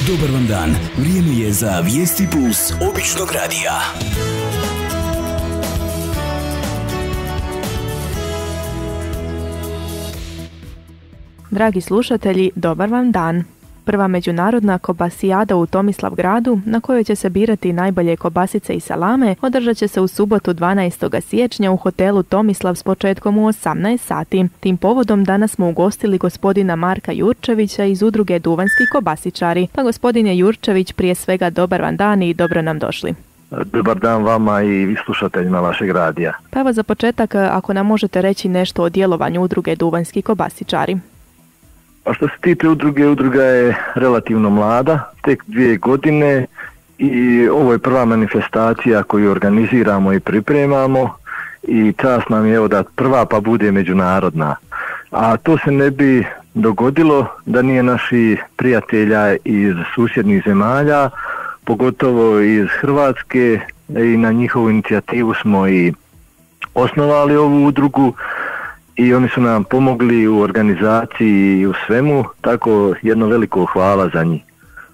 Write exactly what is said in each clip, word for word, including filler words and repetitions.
Dobar vam dan. Vrijeme je za Vijesti Plus običnog radija. Dragi slušatelji, dobar vam dan. Prva međunarodna kobasijada u Tomislavgradu, na kojoj će se birati najbolje kobasice i salame, održat će se u subotu dvanaestog siječnja u hotelu Tomislav s početkom u osamnaest sati. Tim povodom danas smo ugostili gospodina Marka Jurčevića iz udruge Duvanjski kobasičari. Pa gospodine Jurčević, prije svega dobar vam dan i dobro nam došli. Dobar dan vama i slušateljima vašeg radija. Pa evo za početak, ako nam možete reći nešto o djelovanju udruge Duvanjski kobasičari. A što se tiče udruge, udruga je relativno mlada, tek dvije godine i ovo je prva manifestacija koju organiziramo i pripremamo i čast nam je evo da prva pa bude međunarodna. A to se ne bi dogodilo da nije naših prijatelja iz susjednih zemalja, pogotovo iz Hrvatske, i na njihovu inicijativu smo i osnovali ovu udrugu. I oni su nam pomogli u organizaciji i u svemu, tako jedno veliko hvala za njih.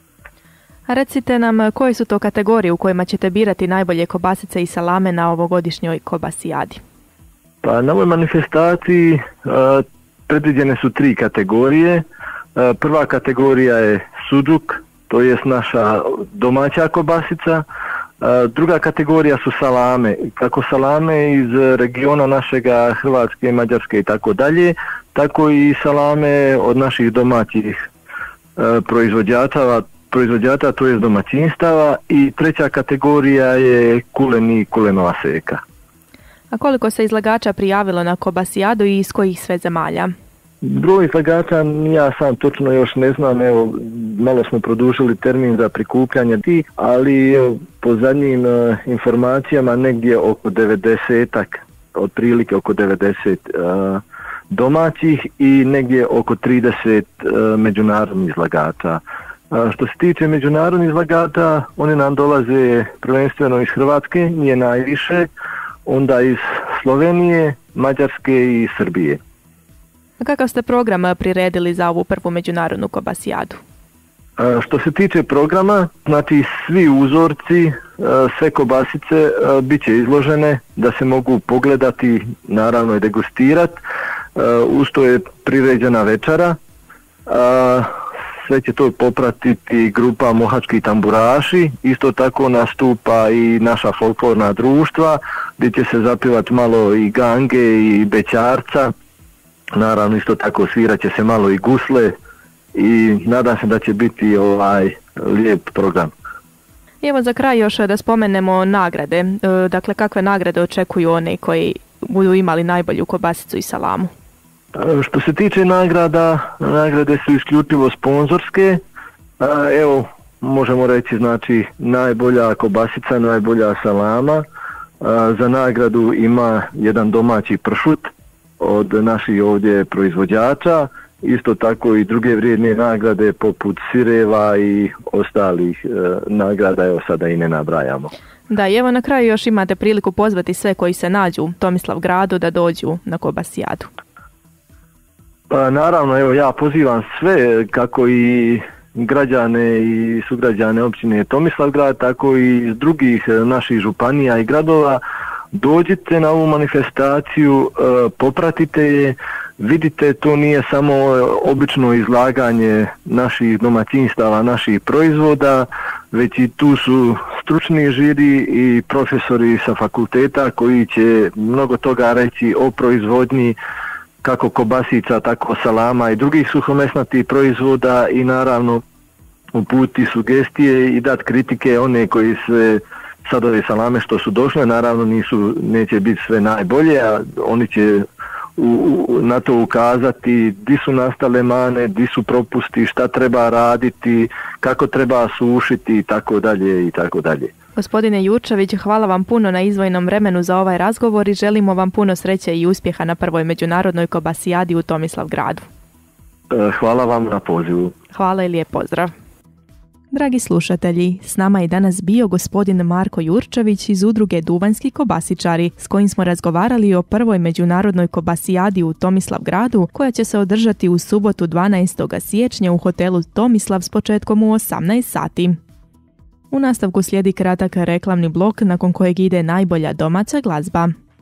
A recite nam, koje su to kategorije u kojima ćete birati najbolje kobasice i salame na ovogodišnjoj kobasijadi? Pa na ovoj manifestaciji uh, predviđene su tri kategorije. Uh, prva kategorija je suđuk, to je naša domaća kobasica. Druga kategorija su salame, kako salame iz regiona našega Hrvatske, Mađarske i tako dalje, tako i salame od naših domaćih proizvođača, proizvođača, to je domaćinstava, i treća kategorija je kuleni i kulenova seka. A koliko se izlagača prijavilo na kobasijadu i iz kojih sve zemalja? Broj izlagača ja sam točno još ne znam, evo malo smo produžili termin za prikupljanje tih, ali evo, po zadnjim uh, informacijama negdje oko devedesetak, otprilike oko devedeset uh, domaćih i negdje oko trideset uh, međunarodnih izlagača. Uh, što se tiče međunarodnih izlagača, oni nam dolaze prvenstveno iz Hrvatske, nije najviše, onda iz Slovenije, Mađarske i Srbije. A kakav ste program priredili za ovu prvu međunarodnu kobasijadu? A, što se tiče programa, znači svi uzorci, a, sve kobasice a, bit će izložene da se mogu pogledati, naravno i degustirati. Uz to je priređena večera. A, sve će to popratiti grupa Mohački tamburaši, isto tako nastupa i naša folklorna društva, gdje će se zapjevati malo i gange i bećarca. Naravno isto tako svirat će se malo i gusle i nadam se da će biti ovaj lijep program. Evo za kraj još da spomenemo nagrade. Dakle, kakve nagrade očekuju oni koji budu imali najbolju kobasicu i salamu? Što se tiče nagrada, nagrade su isključivo sponzorske. Evo, možemo reći znači najbolja kobasica, najbolja salama. Za nagradu ima jedan domaći pršut od naših ovdje proizvođača, isto tako i druge vrijedne nagrade poput sireva i ostalih e, nagrada, evo sada i ne nabrajamo. Da, i evo na kraju još imate priliku pozvati sve koji se nađu u Tomislavgradu da dođu na kobasijadu. Pa naravno, evo ja pozivam sve, kako i građane i sugrađane općine Tomislavgrad, tako i iz drugih naših županija i gradova. Dođite na ovu manifestaciju, popratite je, vidite, to nije samo obično izlaganje naših domaćinstava, naših proizvoda, već i tu su stručni žiri i profesori sa fakulteta koji će mnogo toga reći o proizvodnji kako kobasica, tako salama i drugih suhomesnatih proizvoda, i naravno uputiti sugestije i dati kritike one koji se sad ove salame što su došle, naravno nisu, neće biti sve najbolje, a oni će u, u, na to ukazati di su nastale mane, di su propusti, šta treba raditi, kako treba sušiti i tako dalje i tako dalje. Gospodine Jurčević, hvala vam puno na izdvojenom vremenu za ovaj razgovor i želimo vam puno sreće i uspjeha na prvoj međunarodnoj kobasijadi u Tomislavgradu. Hvala vam na pozivu. Hvala i lijep pozdrav. Dragi slušatelji, s nama je danas bio gospodin Marko Jurčević iz udruge Duvanjski kobasičari, s kojim smo razgovarali o prvoj međunarodnoj kobasijadi u Tomislavgradu, koja će se održati u subotu dvanaestog siječnja u hotelu Tomislav s početkom u osamnaest sati. U nastavku slijedi kratak reklamni blok nakon kojeg ide najbolja domaća glazba.